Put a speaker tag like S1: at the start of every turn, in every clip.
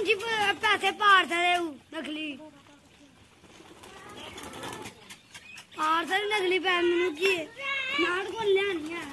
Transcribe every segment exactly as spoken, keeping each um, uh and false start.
S1: जी पैसे पार थे नकली पार थे नकली पैन मैनू की नाड़ को लियानी है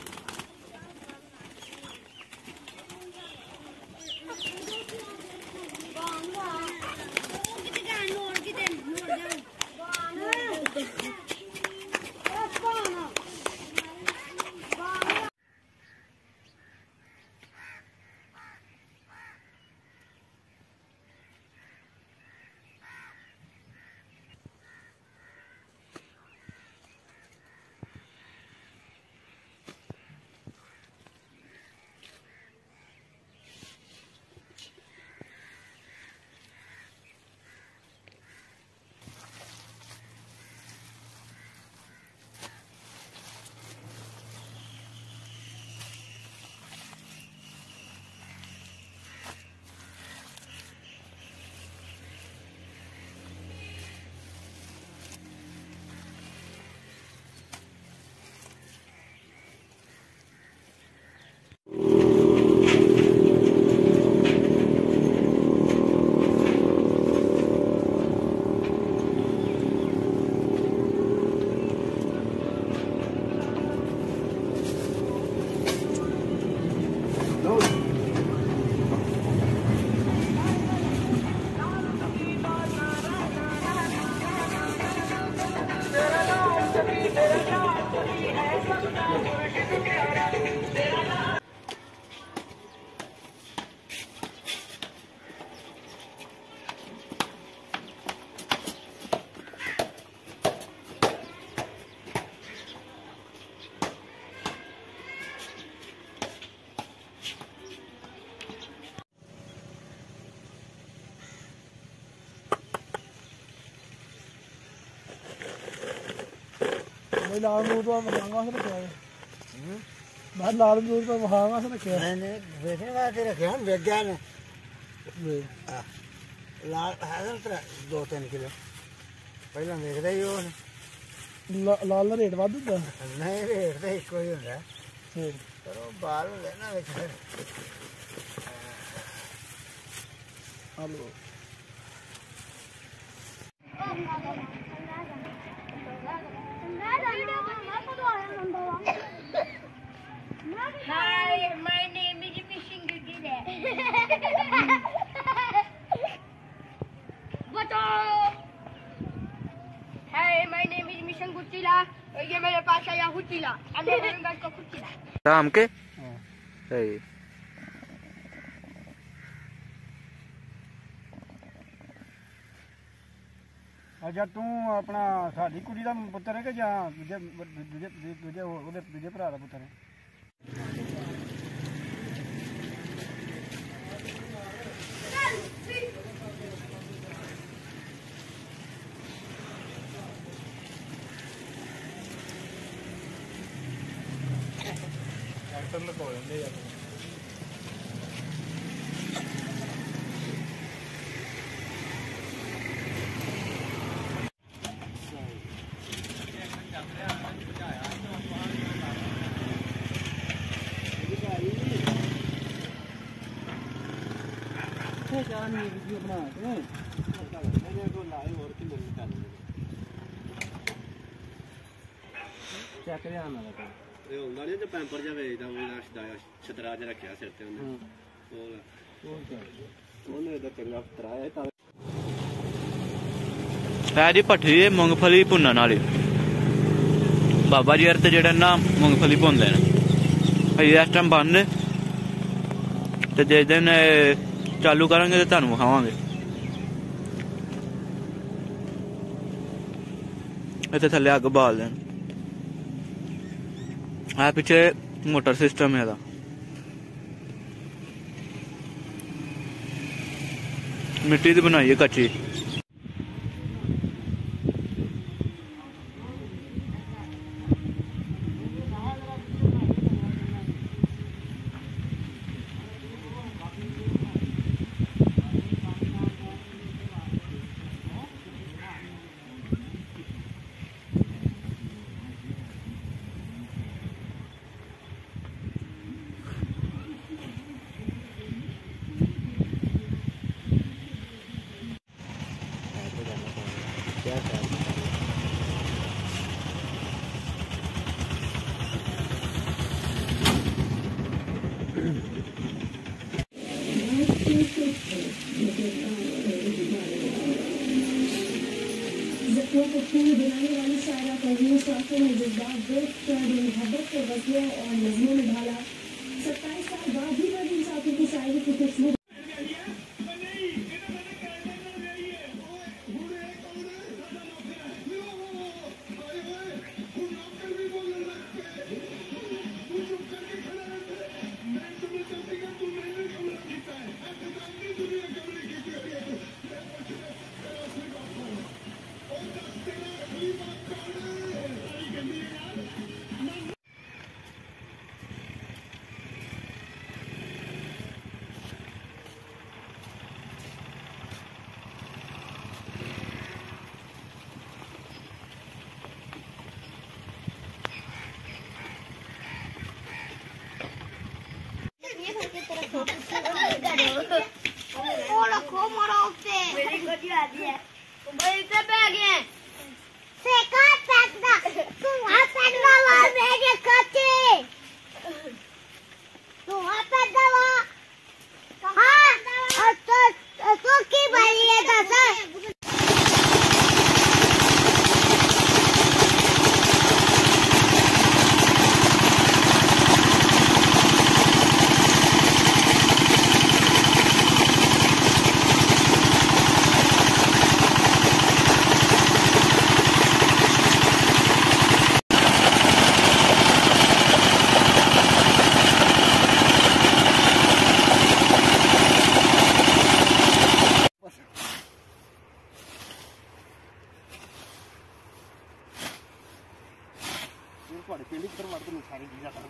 S1: लाल अमरूद महंगा से रखा है मैं लाल अमरूद पर महंगा से रखा है नहीं बेचने वास्ते रखे हम बेच गया ने लाल है तो दो तीन किलो पहले देख रही हो लाल का रेट वाद होता नहीं रेट तो एक ही होता है चलो बाल लेना बेच hello
S2: Hi, my name is Missing Gudile. Hi, my name is Missing Gudila. ये मेरे पास आया हुचिला अंदर बंगा को हुचिला
S3: शाम के सही
S4: अच्छा तू अपना साडी कुड़ी दा पुत्तर है कि जां दूजे दूजे दूजे ओदे दूजे भरा दा पुत्तर है ट्रैक्टर लगा लेंदे यार वीडियो बना चेक ध्यान लगा ਇਹ ਹੁੰਦਾ ਨਹੀਂ ਤੇ ਪੈਂਪਰ ਜਿਹਾ ਵੇਚਦਾ ਉਹ ਛਤਰਾ ਜਿਹਾ ਰੱਖਿਆ ਸਿਰ ਤੇ ਉਹਨੇ ਉਹ ਉਹਨੇ ਤਾਂ ਚੰਗਾ ਤਰਾਇਆ ਤਾਂ
S3: ਹੈ ਜੀ ਭੱਠੀ ਮੂੰਗਫਲੀ ਭੁੰਨਣ ਵਾਲੀ ਬਾਬਾ ਜੀ ਅਰਤੇ ਜਿਹੜਾ ਨਾ ਮੂੰਗਫਲੀ ਭੁੰਨਦੇ ਨੇ ਅਸੀਂ ਇਸ ਟਾਈਮ ਬੰਦ ਨੇ ਤੇ ਜਿਸ ਦਿਨ ਚਾਲੂ ਕਰਾਂਗੇ ਤੇ ਤੁਹਾਨੂੰ ਵਿਖਾਵਾਂਗੇ ਇੱਥੇ ਥੱਲੇ ਅੱਗ ਬਾਲ ਦੇਣ आ पीछे मोटर सिस्टम है मिट्टी की बनाई है कच्ची
S5: जख्मों को खून दिलाने वाली शायरा परवीन साफी ने जज्बात व्यक्त कर मोहब्बत के गज़लों और नज़्मों में ढाला। सत्ताईस साल बाद भी परवीन साफी की शायरी की खुशबू
S4: ਤੁਹਾਡੇ ਪਿੰਡ ਕਿੱਧਰ ਵੜ ਕੇ ਸਾਰੀ ਚੀਜ਼ਾਂ ਕਰ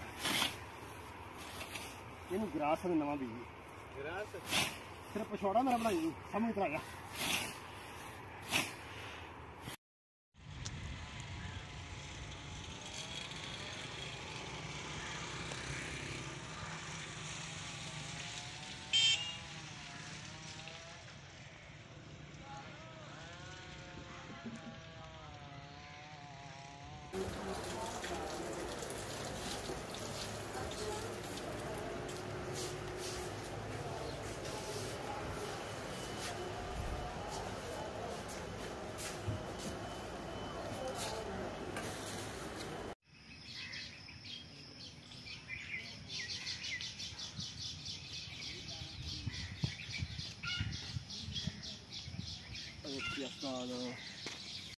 S4: ਇਹਨੂੰ ਗਰਾਸ ਨੇ ਨਵਾਂ ਬੀਜੀ ਗਰਾਸ ਸਿਰਫ ਪਛੋੜਾ ਮੇਰਾ ਬਣਾਈ ਸਮਝ ਇਧਰ ਆ ਜਾ Yes, no, no.